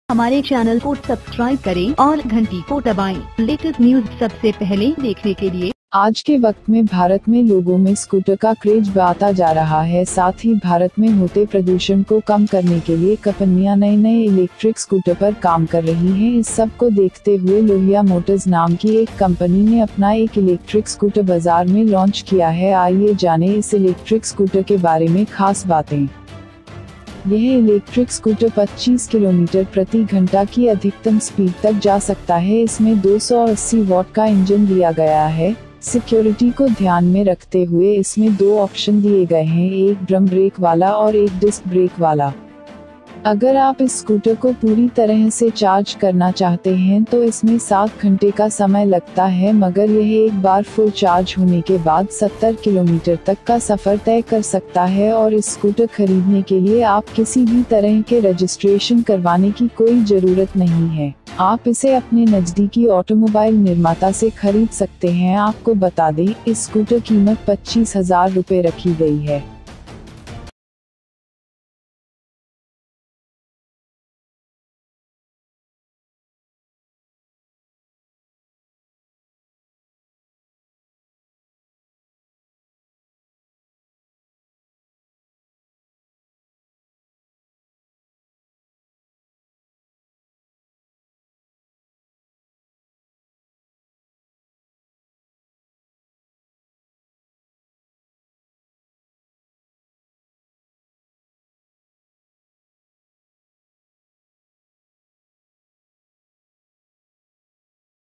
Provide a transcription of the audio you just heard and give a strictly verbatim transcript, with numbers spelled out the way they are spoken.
हमारे चैनल को सब्सक्राइब करें और घंटी को दबाएं। लेटेस्ट न्यूज सबसे पहले देखने के लिए। आज के वक्त में भारत में लोगों में स्कूटर का क्रेज बढ़ता जा रहा है। साथ ही भारत में होते प्रदूषण को कम करने के लिए कंपनियां नए नए इलेक्ट्रिक स्कूटर पर काम कर रही हैं। इस सब को देखते हुए लोहिया मोटर्स नाम की एक कंपनी ने अपना एक इलेक्ट्रिक स्कूटर बाजार में लॉन्च किया है। आइए जाने इस इलेक्ट्रिक स्कूटर के बारे में खास बातें। यह इलेक्ट्रिक स्कूटर पच्चीस किलोमीटर प्रति घंटा की अधिकतम स्पीड तक जा सकता है। इसमें दो सौ अस्सी वॉट का इंजन दिया गया है। सिक्योरिटी को ध्यान में रखते हुए इसमें दो ऑप्शन दिए गए हैं, एक ड्रम ब्रेक वाला और एक डिस्क ब्रेक वाला। अगर आप इस स्कूटर को पूरी तरह से चार्ज करना चाहते हैं तो इसमें सात घंटे का समय लगता है, मगर यह एक बार फुल चार्ज होने के बाद सत्तर किलोमीटर तक का सफर तय कर सकता है। और इस स्कूटर खरीदने के लिए आप किसी भी तरह के रजिस्ट्रेशन करवाने की कोई जरूरत नहीं है। आप इसे अपने नजदीकी ऑटोमोबाइल निर्माता से खरीद सकते हैं। आपको बता दें, इस स्कूटर कीमत पच्चीस हजार रूपए रखी गई है।